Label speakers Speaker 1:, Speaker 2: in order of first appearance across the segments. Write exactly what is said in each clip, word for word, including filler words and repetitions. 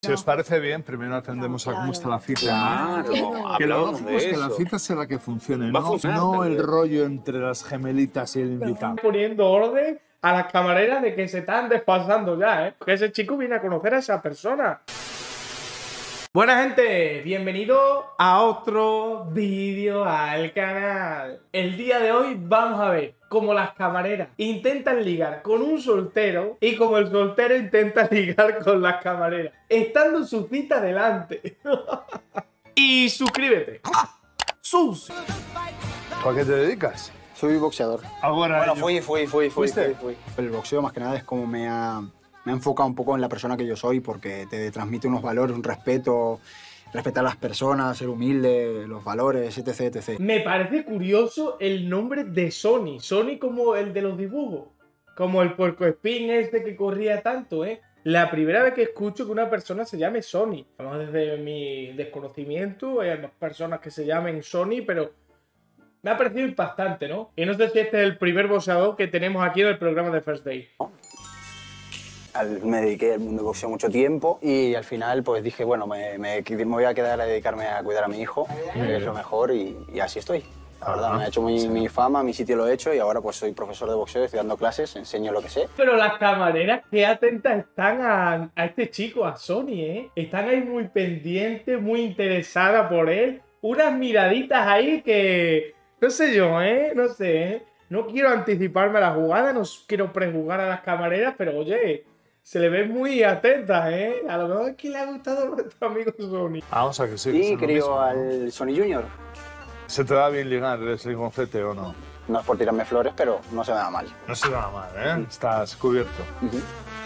Speaker 1: Si os parece bien, primero atendemos a cómo está la cita.
Speaker 2: Claro,
Speaker 1: Que lo
Speaker 2: hablamos
Speaker 1: lógico
Speaker 2: de
Speaker 1: es que
Speaker 2: eso.
Speaker 1: la cita será que funcione,
Speaker 2: Va a
Speaker 1: no,
Speaker 2: funcionar,
Speaker 1: no el
Speaker 2: pero-
Speaker 1: rollo entre las gemelitas y el invitado.
Speaker 3: Poniendo orden a las camareras de que se están desfasando ya, ¿eh? Que ese chico viene a conocer a esa persona. Buena gente, bienvenido a otro vídeo al canal. El día de hoy vamos a ver cómo las camareras intentan ligar con un soltero y cómo el soltero intenta ligar con las camareras, estando en su cita delante. Y suscríbete. ¡Sus!
Speaker 1: ¿A qué te dedicas?
Speaker 4: Soy boxeador.
Speaker 1: Ahora
Speaker 4: Bueno,
Speaker 1: yo-
Speaker 4: fui, fui, fui, fui,
Speaker 1: ¿Fuiste?
Speaker 4: fui, fui. El boxeo más que nada es como me ha, me ha enfocado un poco en la persona que yo soy porque te transmite unos valores, un respeto, respetar a las personas, ser humilde, los valores, etc, etcétera.
Speaker 3: Me parece curioso el nombre de Sony. Sony como el de los dibujos. Como el puercoespín este que corría tanto, ¿eh? La primera vez que escucho que una persona se llame Sony. Vamos, desde mi desconocimiento, hay más personas que se llamen Sony, pero me ha parecido impactante, ¿no? Y no sé si este es el primer boxeador que tenemos aquí en el programa de First Day.
Speaker 4: Al- Me dediqué al mundo del boxeo mucho tiempo y al final pues dije, bueno, me, me- me voy a quedar a dedicarme a cuidar a mi hijo, que es lo mejor, y, y así estoy. La verdad, me ha hecho mi, mi fama, mi sitio lo he hecho y ahora pues soy profesor de boxeo, estoy dando clases, enseño lo que sé.
Speaker 3: Pero las camareras, qué atentas están a, a este chico, a Sony, ¿eh? Están ahí muy pendientes, muy interesadas por él. Unas miraditas ahí que... No sé yo, ¿eh? No sé, ¿eh? No quiero anticiparme a la jugada, no quiero prejugar a las camareras, pero oye, se le ven muy atentas, ¿eh? A lo mejor es que le ha gustado a nuestro amigo Sony.
Speaker 1: Vamos a que sí. que
Speaker 4: Y
Speaker 1: es lo
Speaker 4: querido
Speaker 1: mismo, ¿no?
Speaker 4: al Sony Junior.
Speaker 1: ¿Se te da bien ligar? ¿Eres ligoncete o no?
Speaker 4: No es por tirarme flores, pero no se me da mal.
Speaker 1: No se da mal, ¿eh? Estás cubierto.
Speaker 4: Ujú.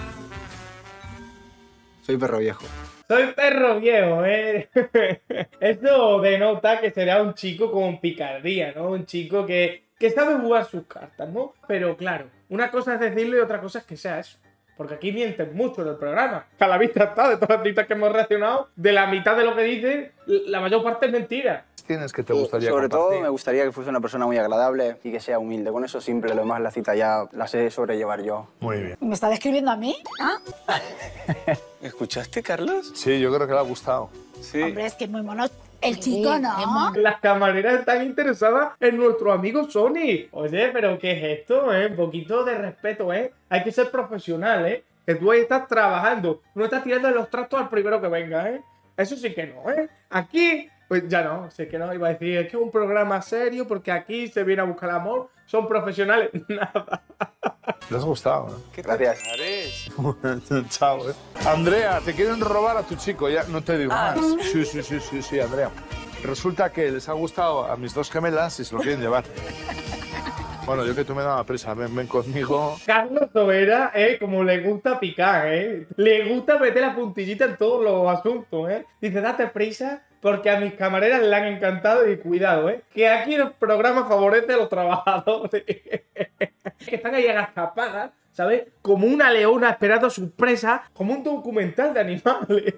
Speaker 4: Soy perro viejo.
Speaker 3: Soy perro viejo, ¿eh? Esto denota que será un chico con picardía, ¿no? Un chico que, que sabe jugar sus cartas, ¿no? Pero claro, una cosa es decirlo y otra cosa es que sea eso. Porque aquí mienten mucho en el programa. A la vista está, de todas las citas que hemos reaccionado, de la mitad de lo que dicen, la mayor parte es mentira.
Speaker 1: ¿Tienes que te gustaría
Speaker 4: Sobre todo
Speaker 1: compartir?
Speaker 4: me gustaría que fuese una persona muy agradable y que sea humilde. Con eso simple, lo demás la cita ya la sé sobrellevar yo.
Speaker 1: Muy bien.
Speaker 5: ¿Me está describiendo a mí? ¿Ah?
Speaker 2: ¿Escuchaste, Carlos?
Speaker 1: Sí, yo creo que le ha gustado.
Speaker 2: Sí.
Speaker 5: Hombre, es que es muy mono. El chico, ¿no?
Speaker 3: Las camareras están interesadas en nuestro amigo Sony. Oye, pero ¿qué es esto, eh? Un poquito de respeto, ¿eh? Hay que ser profesional, ¿eh? Que tú ahí estás trabajando. No estás tirando los trastos al primero que venga, ¿eh? Eso sí que no, ¿eh? Aquí, pues ya no. Sé que no. Iba a decir, es que es un programa serio porque aquí se viene a buscar amor. Son profesionales. Nada.
Speaker 1: ¿Le has gustado? ¿no?
Speaker 2: ¿Qué
Speaker 4: Gracias.
Speaker 2: eres?
Speaker 1: Chao, ¿eh? Andrea, te quieren robar a tu chico, ya no te digo
Speaker 2: Ah.
Speaker 1: más. Sí, sí, sí, sí, sí, Andrea. Resulta que les ha gustado a mis dos gemelas y se lo quieren llevar. Bueno, yo que tú me daba prisa, ven, ven conmigo.
Speaker 3: Carlos Sobera, eh, como le gusta picar, eh. Le gusta meter la puntillita en todos los asuntos, eh. Dice, date prisa porque a mis camareras le han encantado y cuidado, eh. Que aquí el programa favorece a los trabajadores. Que están ahí agazapadas, ¿sabes? Como una leona esperando a su presa, como un documental de animales.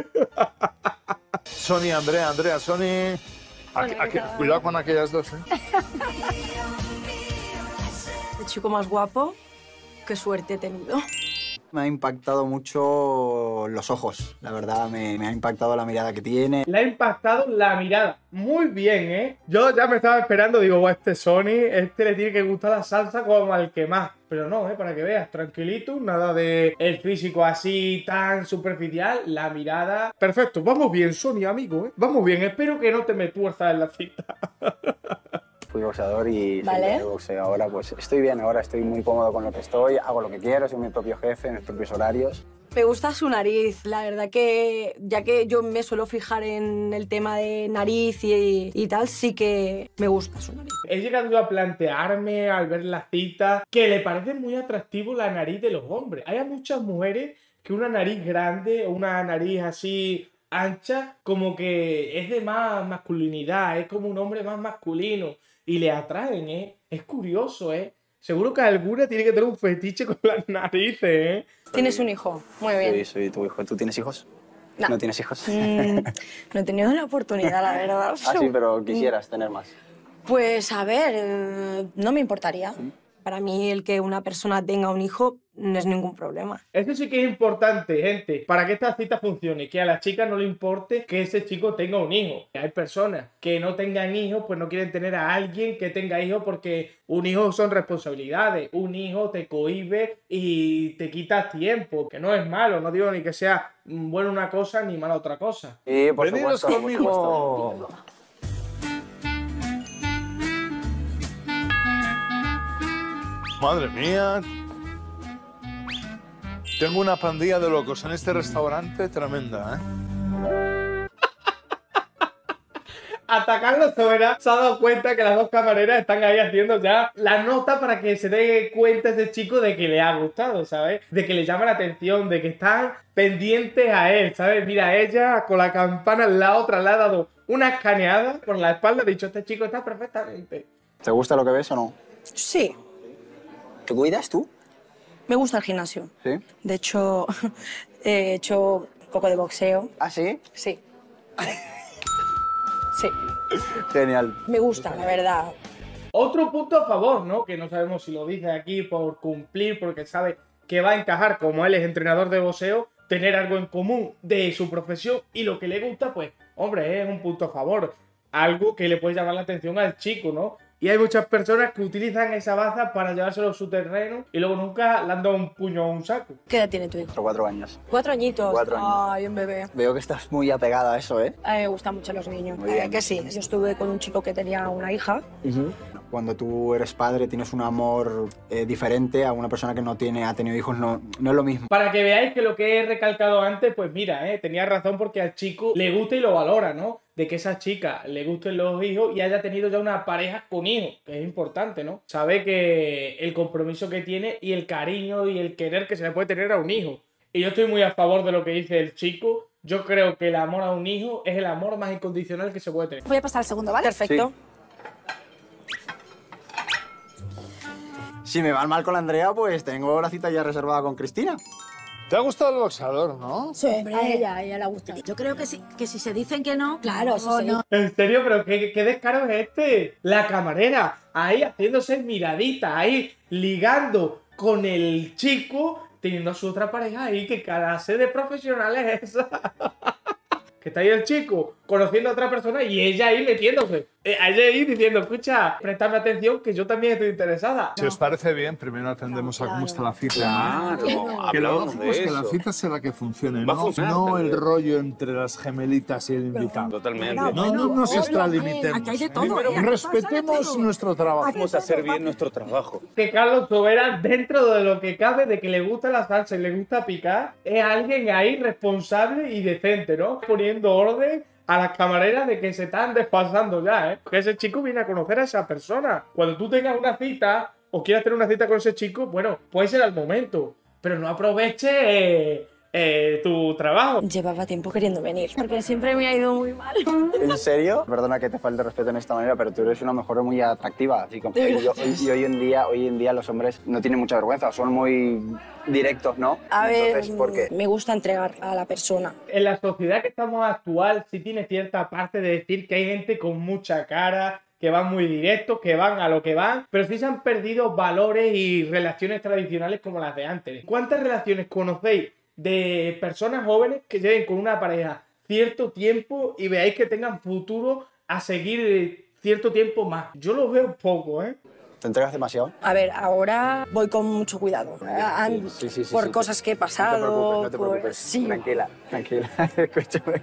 Speaker 1: Sony, Andrea, Andrea, Sony. Aquí- aquí- cuidado con aquellas dos, ¿eh?
Speaker 6: El chico más guapo, qué suerte he tenido.
Speaker 4: Me ha impactado mucho los ojos, la verdad, me, me ha impactado la mirada que tiene.
Speaker 3: Le ha impactado la mirada. Muy bien, ¿eh? Yo ya me estaba esperando, digo, "Buah, este Sony, este le tiene que gustar la salsa como al que más". Pero no, ¿eh? Para que veas, tranquilito, nada de el físico así tan superficial, la mirada... Perfecto, vamos bien, Sony, amigo, ¿eh? Vamos bien, espero que no te me tuerzas en la cita.
Speaker 4: Fui boxeador y
Speaker 5: Vale.
Speaker 4: siempre boxeo. Ahora pues estoy bien, ahora estoy muy cómodo con lo que estoy, hago lo que quiero, soy mi propio jefe, mis propios horarios.
Speaker 6: Me gusta su nariz, la verdad que ya que yo me suelo fijar en el tema de nariz y, y tal, sí que me gusta su nariz.
Speaker 3: He llegado a plantearme al ver la cita que le parece muy atractivo la nariz de los hombres. Hay muchas mujeres que una nariz grande o una nariz así ancha como que es de más masculinidad, es como un hombre más masculino y le atraen, ¿eh? Es curioso, ¿eh? Seguro que alguna tiene que tener un fetiche con las narices, ¿eh?
Speaker 6: Tienes un hijo, muy bien.
Speaker 4: Sí, soy tu hijo. ¿Tú tienes hijos?
Speaker 6: No.
Speaker 4: ¿No tienes hijos?
Speaker 6: Mm, no he tenido la oportunidad, la verdad.
Speaker 4: Ah, sí, pero quisieras tener más.
Speaker 6: Pues a ver, eh, no me importaría. Para mí el que una persona tenga un hijo no es ningún problema.
Speaker 3: Eso sí que es importante, gente, para que esta cita funcione, que a la chica no le importe que ese chico tenga un hijo. Hay personas que no tengan hijos, pues no quieren tener a alguien que tenga hijos porque un hijo son responsabilidades, un hijo te cohíbe y te quita tiempo, que no es malo, no digo ni que sea bueno una cosa ni mala otra cosa.
Speaker 4: Y por
Speaker 1: Venidos
Speaker 4: supuesto,
Speaker 1: conmigo. Madre mía. Tengo una pandilla de locos en este restaurante tremenda, ¿eh?
Speaker 3: Hasta Carlos Sobera se ha dado cuenta que las dos camareras están ahí haciendo ya la nota para que se dé cuenta ese chico de que le ha gustado, ¿sabes? De que le llama la atención, de que están pendientes a él, ¿sabes? Mira, ella con la campana al lado, otra le ha dado una escaneada por la espalda, ha dicho, este chico está perfectamente.
Speaker 4: ¿Te gusta lo que ves o no?
Speaker 6: Sí,
Speaker 4: ¿Te cuidas tú?
Speaker 6: me gusta el gimnasio.
Speaker 4: Sí.
Speaker 6: De hecho, he hecho un poco de boxeo.
Speaker 4: ¿Ah, sí?
Speaker 6: Sí. Sí.
Speaker 4: Genial.
Speaker 6: Me gusta, la verdad.
Speaker 3: Otro punto a favor, ¿no? Que no sabemos si lo dice aquí por cumplir, porque sabe que va a encajar, como él es entrenador de boxeo, tener algo en común de su profesión y lo que le gusta, pues, hombre, es un punto a favor. Algo que le puede llamar la atención al chico, ¿no? Y hay muchas personas que utilizan esa baza para llevárselo a su terreno y luego nunca le han dado un puño o un saco.
Speaker 6: ¿Qué edad tiene tu hijo?
Speaker 4: Cuatro años.
Speaker 6: Cuatro añitos.
Speaker 4: Cuatro años.
Speaker 6: Ay, un bebé.
Speaker 4: Veo que estás muy apegada a eso, ¿eh?
Speaker 6: A mí me gustan mucho los niños.
Speaker 4: Muy bien.
Speaker 6: Eh, que sí. Yo estuve con un chico que tenía una hija.
Speaker 4: Cuando tú eres padre tienes un amor eh, diferente a una persona que no tiene, ha tenido hijos, no, no es lo mismo.
Speaker 3: Para que veáis que lo que he recalcado antes, pues mira, eh, tenía razón porque al chico le gusta y lo valora, ¿no? De que esa chica le gusten los hijos y haya tenido ya una pareja con hijos, que es importante, ¿no? Sabe que el compromiso que tiene y el cariño y el querer que se le puede tener a un hijo. Y yo estoy muy a favor de lo que dice el chico. Yo creo que el amor a un hijo es el amor más incondicional que se puede tener.
Speaker 5: Voy a pasar al segundo, ¿vale?
Speaker 6: Perfecto.
Speaker 4: Si me van mal con la Andrea, pues tengo la cita ya reservada con Cristina.
Speaker 1: ¿Te ha gustado el boxeador, no?
Speaker 5: Sí, a ella, a ella le ha gustado.
Speaker 2: Yo creo que si, que si se dicen que no,
Speaker 5: Claro, sí,
Speaker 2: no,
Speaker 5: sí.
Speaker 2: no.
Speaker 3: ¿En serio? ¿Pero qué, qué descaro es este? La camarera, ahí haciéndose miradita, ahí ligando con el chico, teniendo a su otra pareja ahí. ¿Qué clase de profesional es esa? Que está ahí el chico conociendo a otra persona y ella ahí metiéndose. Eh, ella ahí diciendo, escucha, prestadme atención que yo también estoy interesada.
Speaker 1: Si os parece bien, primero atendemos a cómo está la cita.
Speaker 7: Claro,
Speaker 1: Que lo
Speaker 7: hablamos
Speaker 1: lógico
Speaker 7: de
Speaker 1: es que la
Speaker 7: eso.
Speaker 1: cita sea la que funcione,
Speaker 7: Va a
Speaker 1: no,
Speaker 7: funcionar,
Speaker 1: no
Speaker 7: pero-
Speaker 1: el rollo entre las gemelitas y el invitado.
Speaker 7: Totalmente.
Speaker 1: No, no nos
Speaker 2: Obvio,
Speaker 1: extralimitemos.
Speaker 2: aquí hay de
Speaker 1: ¿eh?
Speaker 2: todo, ¿eh? Aquí
Speaker 1: Respetemos
Speaker 2: pasa de todo.
Speaker 1: nuestro trabajo.
Speaker 7: Vamos a hacer bien nuestro trabajo.
Speaker 3: Que Carlos Sobera, dentro de lo que cabe, de que le gusta la salsa y le gusta picar, es alguien ahí responsable y decente, ¿no? Poniendo orden a las camareras de que se están desfasando ya, ¿eh? Que ese chico viene a conocer a esa persona. Cuando tú tengas una cita o quieras tener una cita con ese chico, bueno, puede ser al momento, pero no aproveche eh, eh, tu trabajo.
Speaker 6: Llevaba tiempo queriendo venir. Porque siempre me ha ido muy mal.
Speaker 4: ¿En serio? Perdona que te falte respeto en esta manera, pero tú eres una mujer muy atractiva. Así como, y, yo- y hoy, en día, hoy en día los hombres no tienen mucha vergüenza, son muy directos, ¿no?
Speaker 6: A ver,
Speaker 4: Entonces, ¿por qué?
Speaker 6: me gusta entregar a la persona.
Speaker 3: En la sociedad que estamos actual sí tiene cierta parte de decir que hay gente con mucha cara, que van muy directos, que van a lo que van, pero sí se han perdido valores y relaciones tradicionales como las de antes. ¿Cuántas relaciones conocéis de personas jóvenes que lleven con una pareja cierto tiempo y veáis que tengan futuro a seguir cierto tiempo más? Yo lo veo poco, ¿eh?
Speaker 4: ¿Te entregas demasiado?
Speaker 6: A ver, ahora voy con mucho cuidado. An-
Speaker 4: Sí, sí, sí,
Speaker 6: por
Speaker 4: sí.
Speaker 6: cosas que he
Speaker 4: No te
Speaker 6: pasado.
Speaker 4: preocupes, no te
Speaker 6: por-
Speaker 4: preocupes.
Speaker 6: Sí,
Speaker 4: Tranquila, tranquila. Escúchame.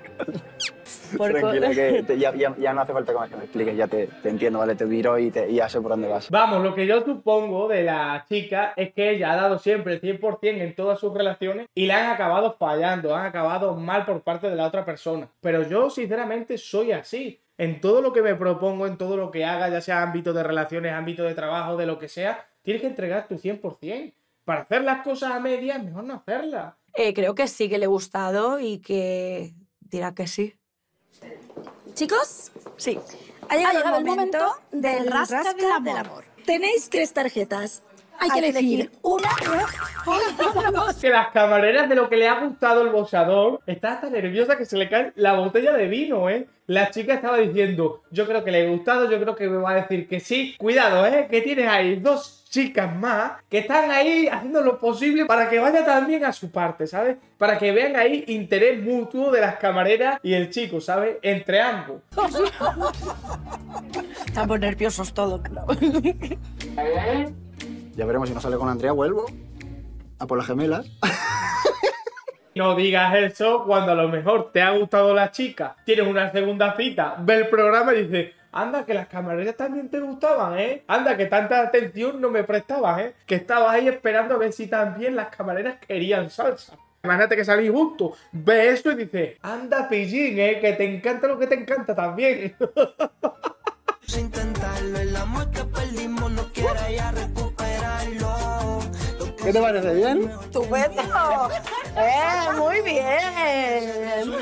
Speaker 6: por
Speaker 4: Tranquila,
Speaker 6: co-
Speaker 4: que te- ya, ya- ya no hace falta que me expliques, ya te, te entiendo, ¿vale? Te miro y, te, y ya sé por dónde vas.
Speaker 3: Vamos, lo que yo supongo de la chica es que ella ha dado siempre el cien por cien en todas sus relaciones y le han acabado fallando, han acabado mal por parte de la otra persona. Pero yo, sinceramente, soy así. En todo lo que me propongo, en todo lo que haga, ya sea ámbito de relaciones, ámbito de trabajo, de lo que sea, tienes que entregar tu cien por cien. Para hacer las cosas a medias, mejor no hacerlas.
Speaker 6: Eh, creo que sí que le he gustado y que dirá que sí.
Speaker 2: Chicos,
Speaker 6: Sí.
Speaker 2: ha llegado, el momento del rasca, del amor. Tenéis tres tarjetas.
Speaker 5: Hay que elegir una, dos.
Speaker 3: Que las camareras de lo que le ha gustado el boxeador está hasta nerviosa que se le cae la botella de vino, ¿eh? La chica estaba diciendo, yo creo que le he gustado, yo creo que me va a decir que sí. Cuidado, ¿eh? Que tienes ahí dos chicas más que están ahí haciendo lo posible para que vaya también a su parte, ¿sabes? Para que vean ahí interés mutuo de las camareras y el chico, ¿sabes? Entre ambos.
Speaker 6: Estamos nerviosos todos, claro.
Speaker 4: Ya veremos si no sale con Andrea, vuelvo a por las gemelas.
Speaker 3: No digas eso cuando a lo mejor te ha gustado la chica, tienes una segunda cita, ve el programa y dices, anda, que las camareras también te gustaban, ¿eh? Anda, que tanta atención no me prestabas, ¿eh? Que estabas ahí esperando a ver si también las camareras querían salsa. Imagínate que salís juntos, ve eso y dices, anda, pillín, ¿eh? Que te encanta lo que te encanta también.
Speaker 4: ¿Qué te parece? ¿Bien?
Speaker 6: ¡Estupendo! ¡Eh, muy bien!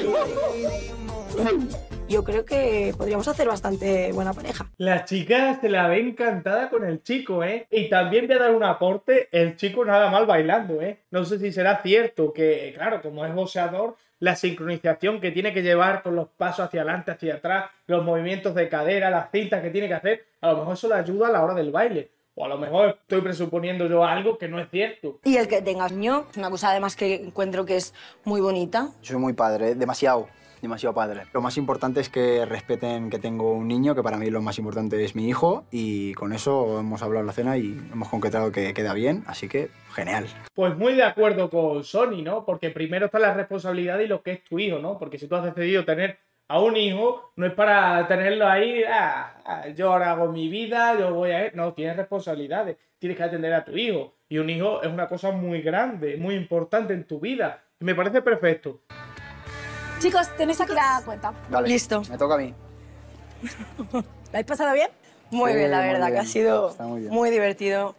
Speaker 6: Yo creo que podríamos hacer bastante buena pareja.
Speaker 3: La chica se la ve encantada con el chico, ¿eh? Y también voy a dar un aporte, el chico nada mal bailando, ¿eh? No sé si será cierto que, claro, como es boxeador, la sincronización que tiene que llevar con los pasos hacia adelante, hacia atrás, los movimientos de cadera, las cintas que tiene que hacer, a lo mejor eso le ayuda a la hora del baile. O a lo mejor estoy presuponiendo yo algo que no es cierto.
Speaker 6: Y el que tengas niño, es una cosa además que encuentro que es muy bonita.
Speaker 4: Soy muy padre, demasiado, demasiado padre. Lo más importante es que respeten que tengo un niño, que para mí lo más importante es mi hijo, y con eso hemos hablado en la cena y hemos concretado que queda bien, así que genial.
Speaker 3: Pues muy de acuerdo con Sony, ¿no? Porque primero está la responsabilidad y lo que es tu hijo, ¿no? Porque si tú has decidido tener a un hijo, no es para tenerlo ahí, ah, ah, yo ahora hago mi vida, yo voy a... No, tienes responsabilidades, tienes que atender a tu hijo. Y un hijo es una cosa muy grande, muy importante en tu vida. Y me parece perfecto.
Speaker 5: Chicos, tenéis aquí la cuenta.
Speaker 4: Vale,
Speaker 6: Listo.
Speaker 4: me toca a mí.
Speaker 5: ¿La habéis pasado bien?
Speaker 6: Muy
Speaker 4: Sí,
Speaker 6: bien, la
Speaker 4: muy
Speaker 6: verdad,
Speaker 4: bien.
Speaker 6: que ha sido
Speaker 4: Está muy bien.
Speaker 6: muy divertido.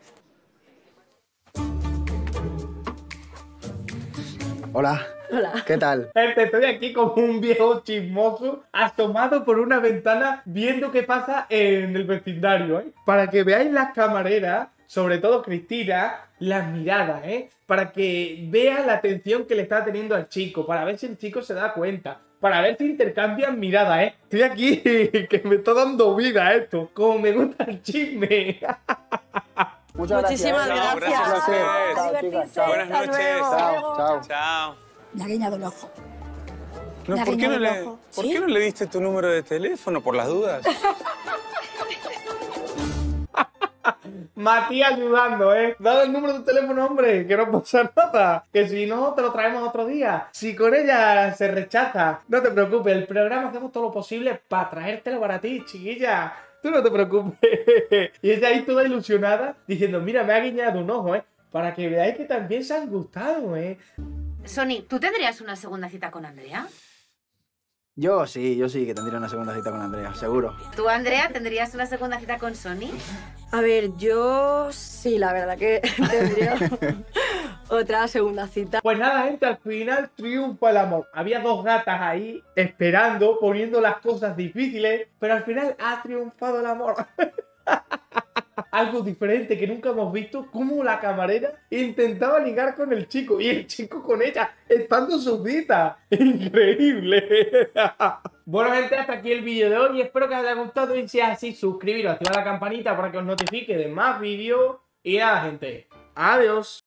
Speaker 4: Hola.
Speaker 6: Hola.
Speaker 4: ¿Qué tal?
Speaker 3: Gente, estoy aquí como un viejo chismoso asomado por una ventana viendo qué pasa en el vecindario, ¿eh? Para que veáis las camareras, sobre todo Cristina, las miradas, ¿eh? Para que veas la atención que le está teniendo al chico, para ver si el chico se da cuenta, para ver si intercambian miradas, ¿eh? Estoy aquí que me está dando vida esto, como me gusta el chisme.
Speaker 4: Muchas
Speaker 6: Muchísimas
Speaker 4: gracias.
Speaker 6: gracias.
Speaker 7: No, gracias a ustedes.
Speaker 4: Chao, chicas, chao.
Speaker 7: Buenas
Speaker 6: Hasta
Speaker 7: noches.
Speaker 6: luego.
Speaker 4: Chao, chao.
Speaker 7: Chao.
Speaker 5: Me ha guiñado el ojo.
Speaker 7: No,
Speaker 5: Me ha
Speaker 7: ¿por, qué
Speaker 5: guiñado
Speaker 7: no
Speaker 5: el
Speaker 7: le,
Speaker 5: ojo.
Speaker 7: ¿Por
Speaker 5: ¿Sí?
Speaker 7: qué no le diste tu número de teléfono, por las dudas?
Speaker 3: Matías ayudando, ¿eh? Dale el número de teléfono, hombre, que no pasa nada. Que si no, te lo traemos otro día. Si con ella se rechaza, no te preocupes. El programa hacemos todo lo posible para traértelo para ti, chiquilla. Tú no te preocupes. Y ella ahí toda ilusionada, diciendo, mira, me ha guiñado un ojo, ¿eh? Para que veáis que también se han gustado, ¿eh?
Speaker 2: Sony, ¿tú tendrías una segunda cita con Andrea?
Speaker 4: Yo sí, yo sí que tendría una segunda cita con Andrea, seguro.
Speaker 2: ¿Tú, Andrea, tendrías una segunda cita con Sony?
Speaker 6: A ver, yo sí, la verdad que tendría otra segunda cita.
Speaker 3: Pues nada, gente, al final triunfa el amor. Había dos gatas ahí esperando, poniendo las cosas difíciles, pero al final ha triunfado el amor. Algo diferente que nunca hemos visto, como la camarera intentaba ligar con el chico y el chico con ella, estando en su cita. Increíble. Bueno, gente, hasta aquí el vídeo de hoy. Espero que os haya gustado y si es así, suscribiros, activar la campanita para que os notifique de más vídeos. Y nada, gente, adiós.